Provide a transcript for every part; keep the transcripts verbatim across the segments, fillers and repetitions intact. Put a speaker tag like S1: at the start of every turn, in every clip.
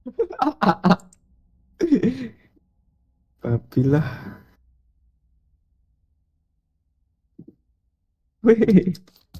S1: Papilah. Weh.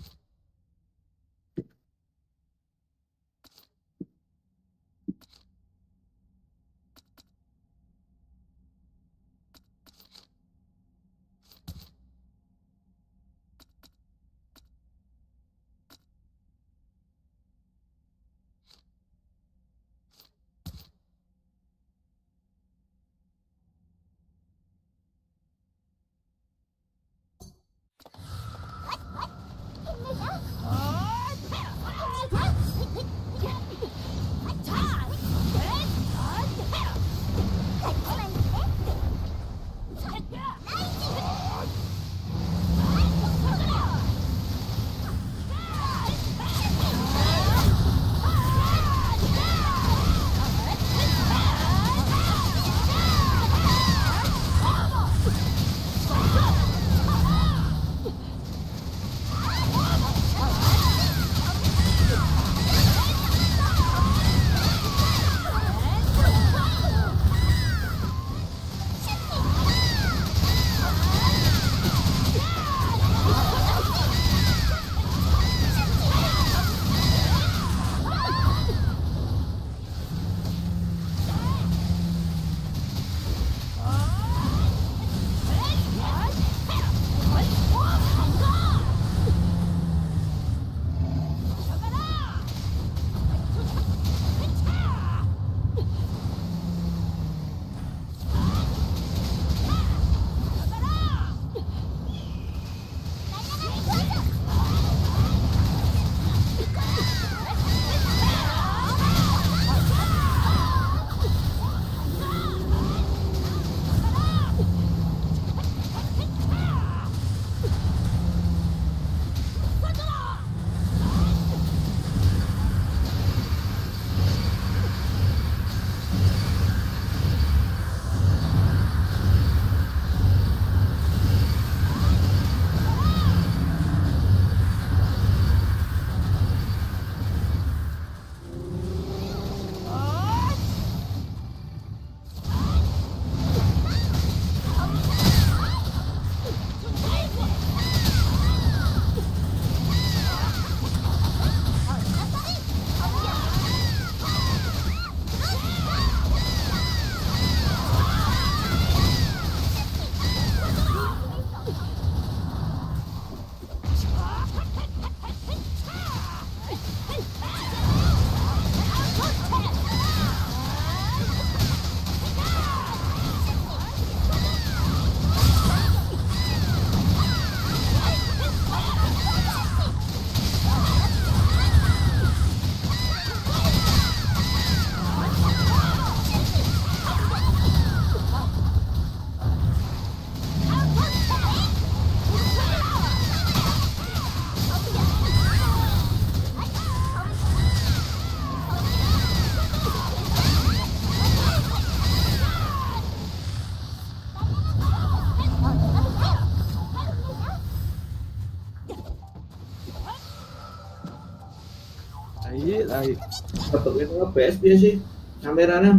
S1: Ayo, ayo.
S2: Bentuknya nge-best dia sih kameranya.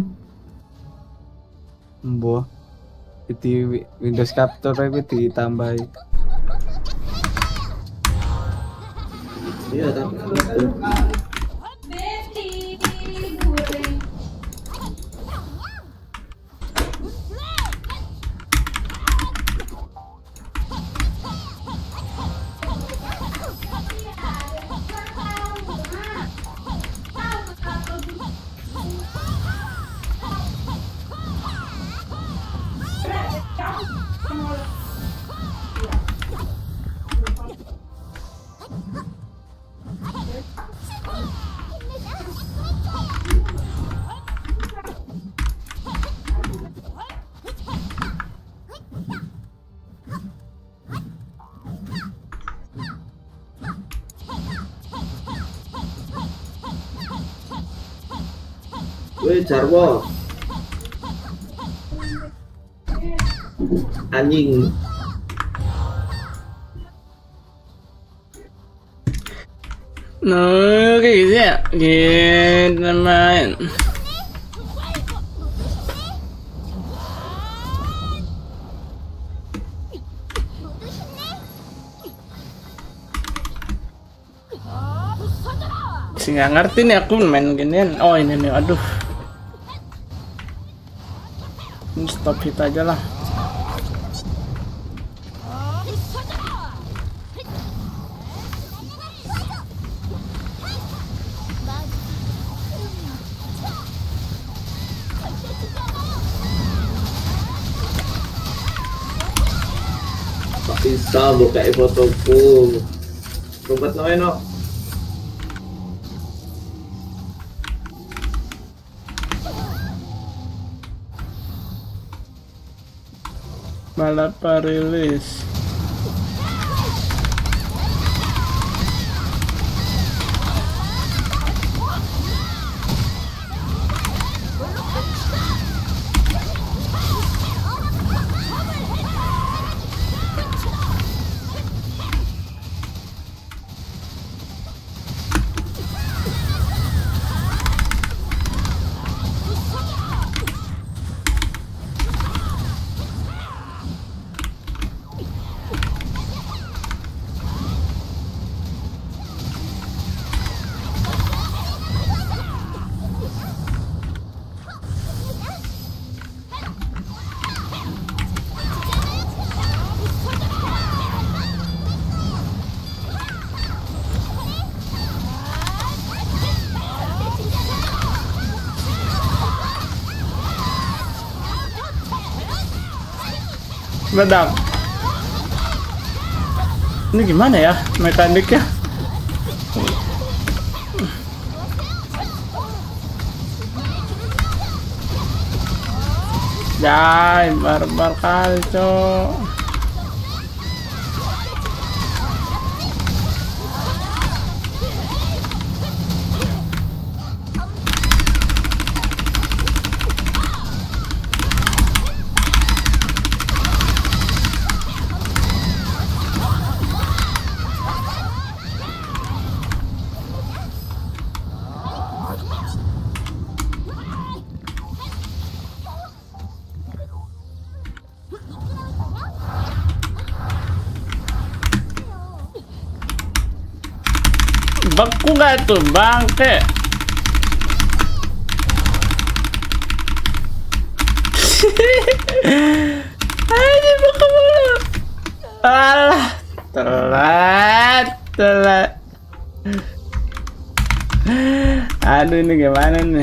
S1: Mbah. Di Windows Capture itu ditambahi.
S2: Iya, tapi itu. Weh, Jarwo. Anjing.
S3: No, kayak gitu ya. Kita main. sih nggak ngerti nih aku main ginian. Oh ini nih, aduh. Ini stop hit aja lah.
S2: Bisa buka fotoku. Rumput no no.
S3: Malah rilis. Meledak. Ini gimana ya mekaniknya? Jai, barbar kali, cok. Beku gak tuh bangke? Aduh beku mulu. Alah, telat, telat. Aduh ini gimana nih?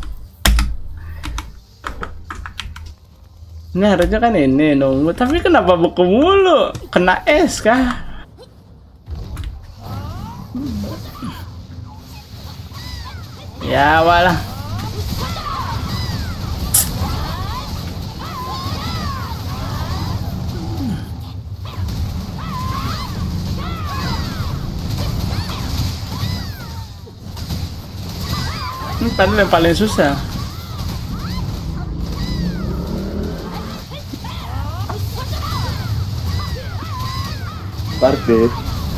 S3: Ini harusnya kan ini nunggu, tapi kenapa beku mulu? Kena es kah? Ya walah. Ini padahal yang paling susah.
S1: Parkir.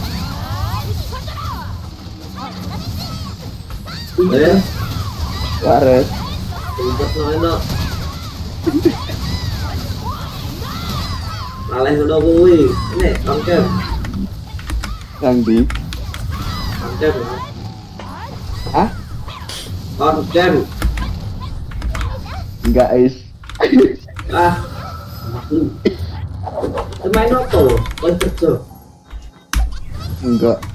S2: Ya.
S1: Waret.
S2: Rumput no no. Aleh ngono kuwi. Nek angker.
S1: Yang di.
S2: Angker.
S1: Ah?
S2: Angker.
S1: Enggak is.
S2: Ah. Main apa? Main kerja.
S1: Enggak.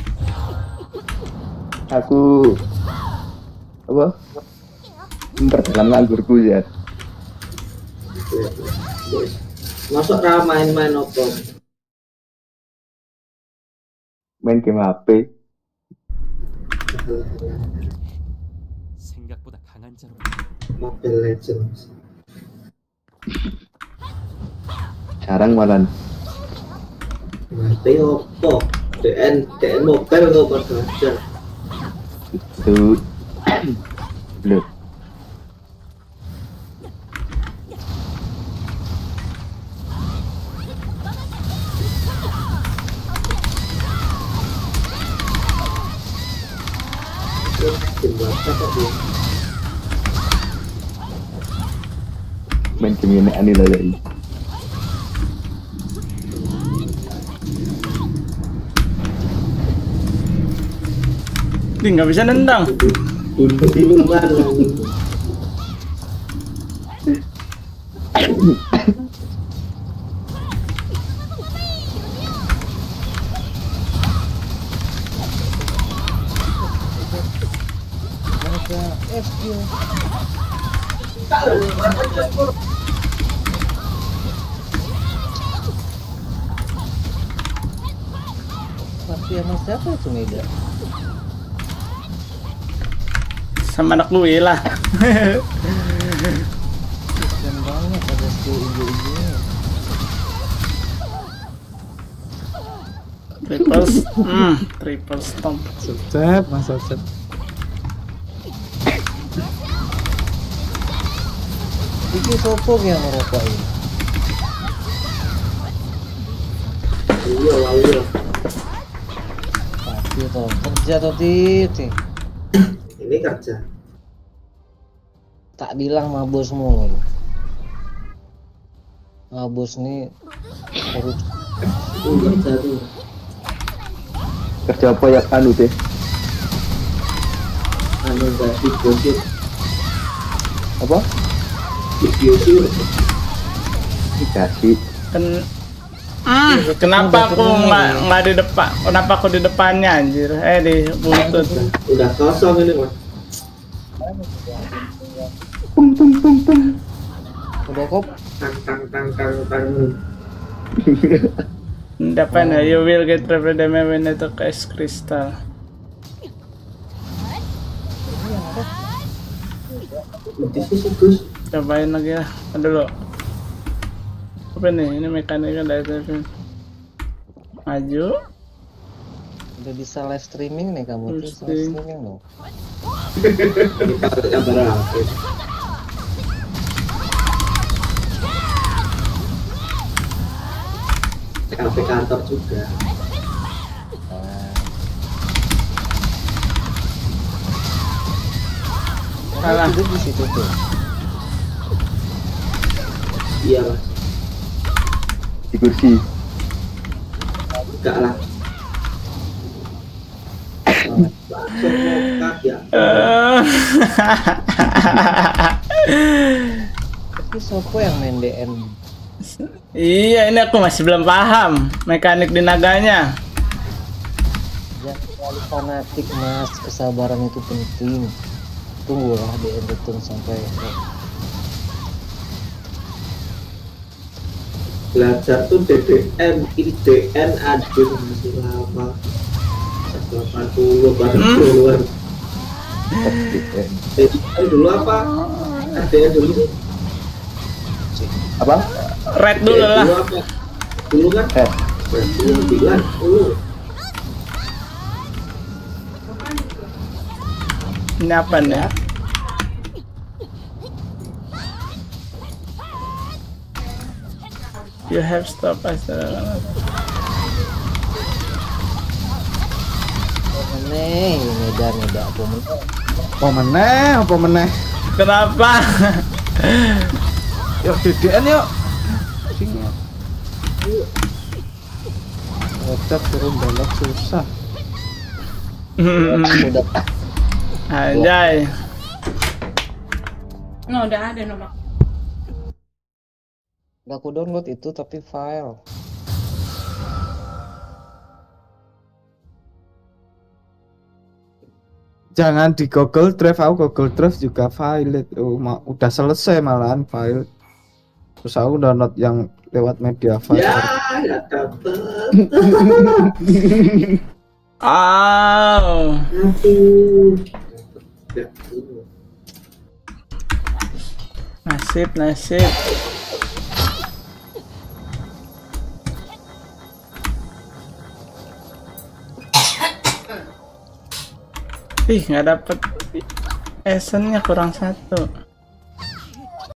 S1: Aku apa? Memperdalam nganggurku ya.
S2: Masuk ra main-main apa?
S1: Main game H P.
S4: 생각보다 강한 자로
S2: Mobile Legends.
S1: Jarang malan.
S2: Ngerti apa? D N D N mobile kok pada aja.
S1: Itu belum. Main game ini aneh lah jadi.
S3: Ih, nggak bisa nendang.
S2: Duduk di luar lagi.
S4: Mega F Q. Tapi emang siapa itu Mega?
S3: Sama anak gue lah.
S4: Keren banget ada skill ijo-ijonya.
S3: Triple, hmm, triple stomp.
S1: Sosep, mas Sosep.
S4: Iki sopo yang merokok ini?
S2: Iya, iya.
S4: Tapi toh kerja toh titik.
S2: Ini kerja.
S4: Tak bilang mabos mulu. Mabos nih harus
S2: Itu kerja tuh.
S5: Kerja apa ya anu deh?
S2: Anu enggak video shoot.
S5: Apa?
S2: Video shoot.
S5: Dikasih.
S3: Ken Hmm, kenapa aku nggak nggak di depan? Kenapa aku di depannya anjir? Eh di buntut.
S2: Udah kosong ini mas.
S5: Tung tung tung tung.
S4: udah kop.
S2: Tang tang tang tang tang.
S3: Depan ya, you will get triple damage when it case crystal.
S2: Di sini Gus.
S3: Cobain lagi lah, dulu. Apa nih? Ini mekaniknya dari tadi. Maju.
S4: Udah bisa live streaming nih kamu tuh
S3: Stream.
S4: live streaming loh.
S2: Kita ada gambar apa? Kafe kantor juga.
S3: Salah.
S4: Tidur di situ tuh.
S2: Iya mas.
S5: Di kursi.
S2: Enggak lah. Bakso mokat ya.
S3: Eh.
S4: Tapi sopo yang main D N?
S3: Iya, ini aku masih belum paham mekanik di naganya.
S4: Jangan terlalu fanatik mas, kesabaran itu penting. Tunggulah D N return sampai
S2: Belajar tuh D D N, ini D N aduh masih lama. seratus delapan puluh baru
S3: Hmm?
S2: keluar. D D N dulu apa? D D N dulu sih.
S5: Apa?
S3: Red dulu
S2: D D N
S3: lah.
S2: Dulu apa? Dulu kan?
S5: Eh,
S2: Dulu bilang dulu.
S3: Ini apa nih? You have stop us.
S4: meneh medan medan apa meneh.
S1: Apa meneh, apa meneh?
S3: Kenapa?
S1: Yuk D D N yuk. Sini. Ngecap turun balap susah.
S4: Udah
S3: Anjay.
S6: No, udah ada nomor.
S4: udah aku download itu tapi file.
S1: Jangan di Google Drive, aku Google Drive juga file itu ma- udah selesai malahan file. Terus aku download yang lewat media file.
S2: Ya, ya dapet.
S3: Oh.
S2: Aduh. Ya, dulu.
S3: Nasib, nasib. Ih, nggak dapet. Esennya kurang satu.